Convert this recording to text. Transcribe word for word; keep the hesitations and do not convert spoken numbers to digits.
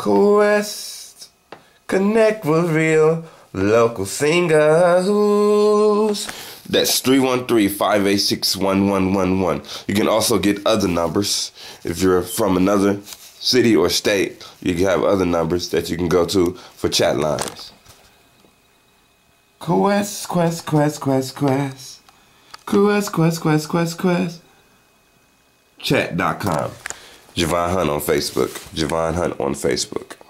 Quest. Connect with real local singers. That's three one three, five eight six, one one one one. You can also get other numbers. If you're from another city or state, you can have other numbers that you can go to for chat lines. Quest, quest, quest, quest, quest. Quest, quest, quest, quest, quest. Chat dot com. Javon Hunt on Facebook. Javon Hunt on Facebook.